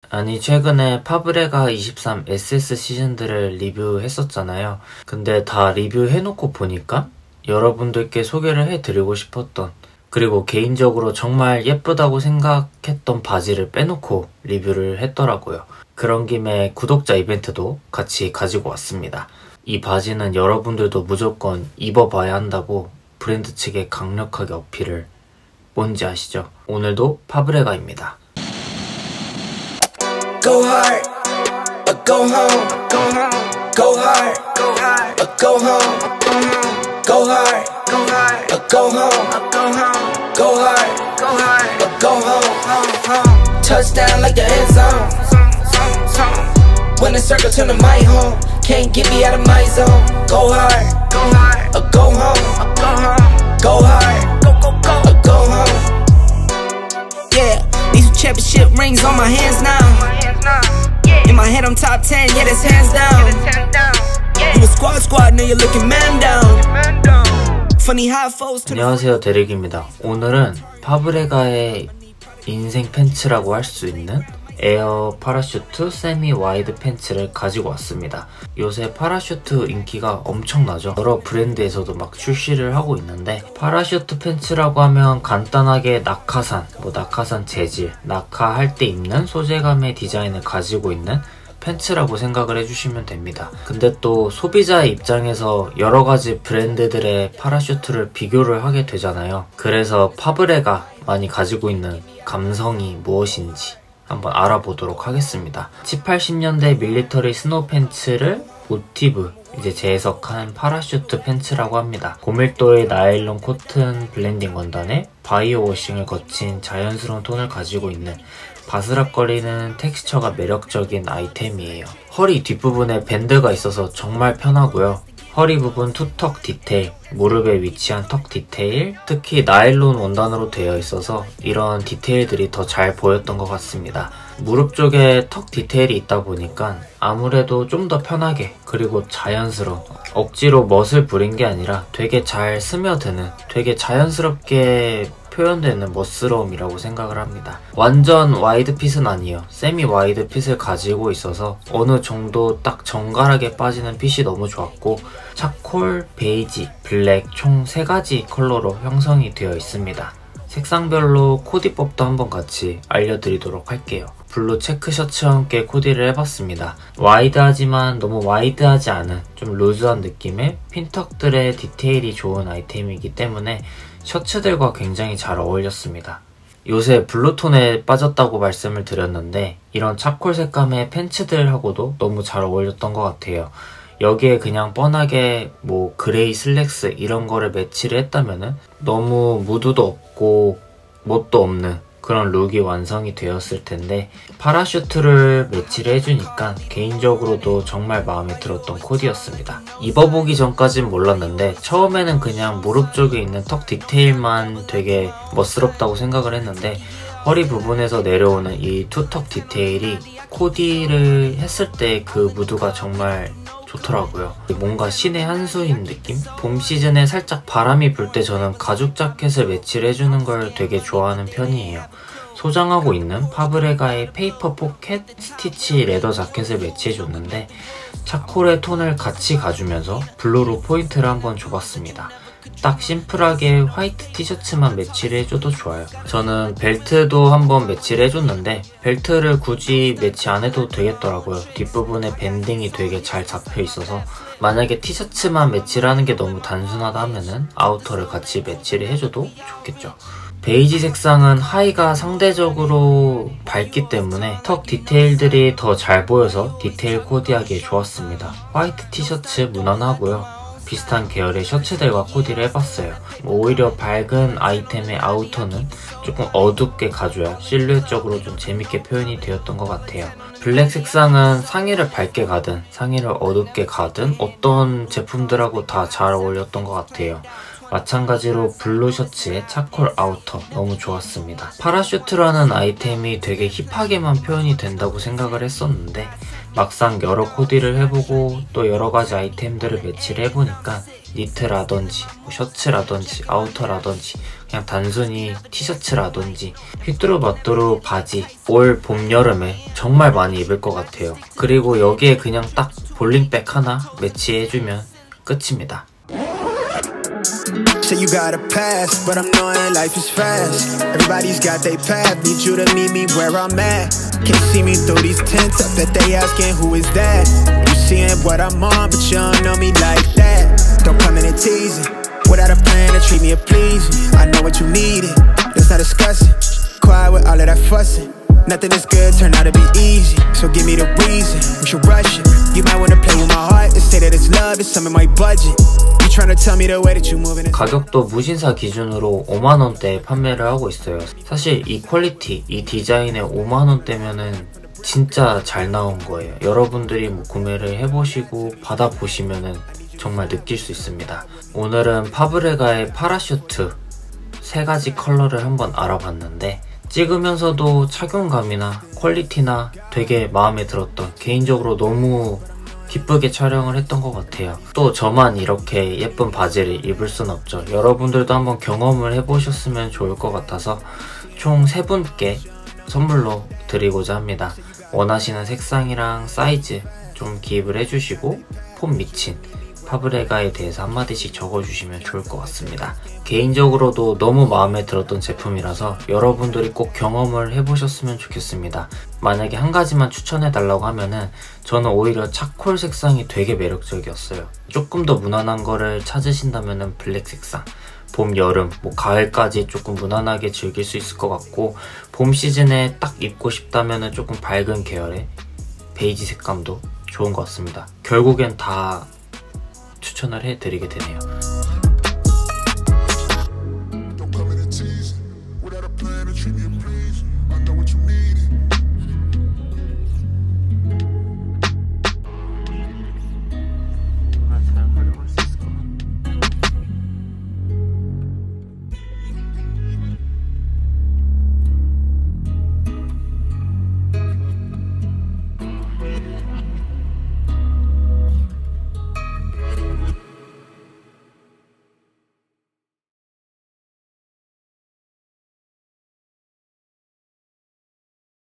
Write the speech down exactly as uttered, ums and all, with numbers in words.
아니 최근에 파브레가 이십삼 에스에스 시즌들을 리뷰했었잖아요. 근데 다 리뷰해놓고 보니까 여러분들께 소개를 해드리고 싶었던, 그리고 개인적으로 정말 예쁘다고 생각했던 바지를 빼놓고 리뷰를 했더라고요. 그런 김에 구독자 이벤트도 같이 가지고 왔습니다. 이 바지는 여러분들도 무조건 입어봐야 한다고 브랜드 측에 강력하게 어필을. 뭔지 아시죠? 오늘도 파브레가입니다. Go hard, or go home, go home, go hard, go hard, or go home, go hard, go hard, or go home, go home, go hard, go hard, or go home. Touchdown like the end zone. When the circle turn to my home, can't get me out of my zone. Go hard, go hard, or go home, go home, go hard, go go go, or go home. Yeah, these championship rings on my hands now. In my head I'm top ten, yeah that's hands down. You a squad squad, now you're looking man down. Funny how it falls to. 안녕하세요, 데릭입니다. 오늘은 파브레가의 인생 팬츠라고 할 수 있는 에어 파라슈트 세미 와이드 팬츠를 가지고 왔습니다. 요새 파라슈트 인기가 엄청나죠. 여러 브랜드에서도 막 출시를 하고 있는데, 파라슈트 팬츠라고 하면 간단하게 낙하산, 뭐 낙하산 재질, 낙하할 때 입는 소재감의 디자인을 가지고 있는 팬츠라고 생각을 해주시면 됩니다. 근데 또 소비자의 입장에서 여러가지 브랜드들의 파라슈트를 비교를 하게 되잖아요. 그래서 파브레가 많이 가지고 있는 감성이 무엇인지 한번 알아보도록 하겠습니다. 칠십, 팔십 년대 밀리터리 스노우 팬츠를 모티브, 이제 재해석한 파라슈트 팬츠라고 합니다. 고밀도의 나일론 코튼 블렌딩 원단에 바이오 워싱을 거친 자연스러운 톤을 가지고 있는 바스락거리는 텍스처가 매력적인 아이템이에요. 허리 뒷부분에 밴드가 있어서 정말 편하고요. 허리 부분 투턱 디테일, 무릎에 위치한 턱 디테일, 특히 나일론 원단으로 되어 있어서 이런 디테일들이 더 잘 보였던 것 같습니다. 무릎 쪽에 턱 디테일이 있다 보니까 아무래도 좀 더 편하게, 그리고 자연스러운, 억지로 멋을 부린 게 아니라 되게 잘 스며드는, 되게 자연스럽게 표현되는 멋스러움이라고 생각을 합니다. 완전 와이드 핏은 아니에요. 세미 와이드 핏을 가지고 있어서 어느 정도 딱 정갈하게 빠지는 핏이 너무 좋았고, 차콜, 베이지, 블랙 총 세 가지 컬러로 형성이 되어 있습니다. 색상별로 코디법도 한번 같이 알려드리도록 할게요. 블루 체크 셔츠와 함께 코디를 해봤습니다. 와이드하지만 너무 와이드하지 않은 좀 루즈한 느낌의 핀턱들의 디테일이 좋은 아이템이기 때문에 셔츠들과 굉장히 잘 어울렸습니다. 요새 블루톤에 빠졌다고 말씀을 드렸는데, 이런 차콜 색감의 팬츠들하고도 너무 잘 어울렸던 것 같아요. 여기에 그냥 뻔하게 뭐 그레이 슬랙스 이런 거를 매치를 했다면은 너무 무드도 없고 멋도 없는 그런 룩이 완성이 되었을 텐데, 파라슈트를 매치를 해주니까 개인적으로도 정말 마음에 들었던 코디였습니다. 입어보기 전까진 몰랐는데 처음에는 그냥 무릎 쪽에 있는 턱 디테일만 되게 멋스럽다고 생각을 했는데, 허리 부분에서 내려오는 이 투턱 디테일이 코디를 했을 때 그 무드가 정말 좋더라고요. 뭔가 신의 한 수인 느낌? 봄 시즌에 살짝 바람이 불 때 저는 가죽 자켓을 매치를 해주는 걸 되게 좋아하는 편이에요. 소장하고 있는 파브레가의 페이퍼 포켓 스티치 레더 자켓을 매치해줬는데, 차콜의 톤을 같이 가주면서 블루로 포인트를 한번 줘봤습니다. 딱 심플하게 화이트 티셔츠만 매치를 해줘도 좋아요. 저는 벨트도 한번 매치를 해줬는데 벨트를 굳이 매치 안 해도 되겠더라고요. 뒷부분에 밴딩이 되게 잘 잡혀 있어서 만약에 티셔츠만 매치를 하는 게 너무 단순하다 하면은 아우터를 같이 매치를 해줘도 좋겠죠. 베이지 색상은 하의가 상대적으로 밝기 때문에 턱 디테일들이 더 잘 보여서 디테일 코디하기에 좋았습니다. 화이트 티셔츠 무난하고요. 비슷한 계열의 셔츠들과 코디를 해봤어요. 오히려 밝은 아이템의 아우터는 조금 어둡게 가줘야 실루엣적으로 좀 재밌게 표현이 되었던 것 같아요. 블랙 색상은 상의를 밝게 가든 상의를 어둡게 가든 어떤 제품들하고 다 잘 어울렸던 것 같아요. 마찬가지로 블루 셔츠의 차콜 아우터 너무 좋았습니다. 파라슈트라는 아이템이 되게 힙하게만 표현이 된다고 생각을 했었는데 막상 여러 코디를 해보고 또 여러가지 아이템들을 매치를 해보니까 니트라든지 셔츠라든지 아우터라든지 그냥 단순히 티셔츠라든지 휘뚜루마뚜루 바지 올 봄 여름에 정말 많이 입을 것 같아요. 그리고 여기에 그냥 딱 볼링백 하나 매치해주면 끝입니다. So you got a pass, but I'm knowing life is fast. Everybody's got their path, need you to meet me where I'm at. Can't see me through these tents, I bet they asking who is that. You seeing what I'm on, but you don't know me like that. Don't come in and tease it, without a plan to treat me or please me. I know what you needed, let's not discuss it. Quiet with all of that fussing. Nothing is good, turn out to be easy. So give me the reason, we should rush it. You might wanna play with my heart and say that it's love, it's some of my budget. You trying to tell me the way that you moving. 가격도 무신사 기준으로 오만 원대에 판매를 하고 있어요. 사실 이 퀄리티, 이 디자인에 오만 원대면은 진짜 잘 나온 거예요. 여러분들이 뭐 구매를 해보시고 받아보시면은 정말 느낄 수 있습니다. 오늘은 파브레가의 파라슈트 세 가지 컬러를 한번 알아봤는데 찍으면서도 착용감이나 퀄리티나 되게 마음에 들었던, 개인적으로 너무 기쁘게 촬영을 했던 것 같아요. 또 저만 이렇게 예쁜 바지를 입을 순 없죠. 여러분들도 한번 경험을 해보셨으면 좋을 것 같아서 총 세 분께 선물로 드리고자 합니다. 원하시는 색상이랑 사이즈 좀 기입을 해주시고 폼 미친 파브레가에 대해서 한마디씩 적어주시면 좋을 것 같습니다. 개인적으로도 너무 마음에 들었던 제품이라서 여러분들이 꼭 경험을 해보셨으면 좋겠습니다. 만약에 한 가지만 추천해달라고 하면은 저는 오히려 차콜 색상이 되게 매력적이었어요. 조금 더 무난한 거를 찾으신다면은 블랙 색상, 봄, 여름, 뭐 가을까지 조금 무난하게 즐길 수 있을 것 같고, 봄 시즌에 딱 입고 싶다면은 조금 밝은 계열의 베이지 색감도 좋은 것 같습니다. 결국엔 다 추천을 해드리게 되네요.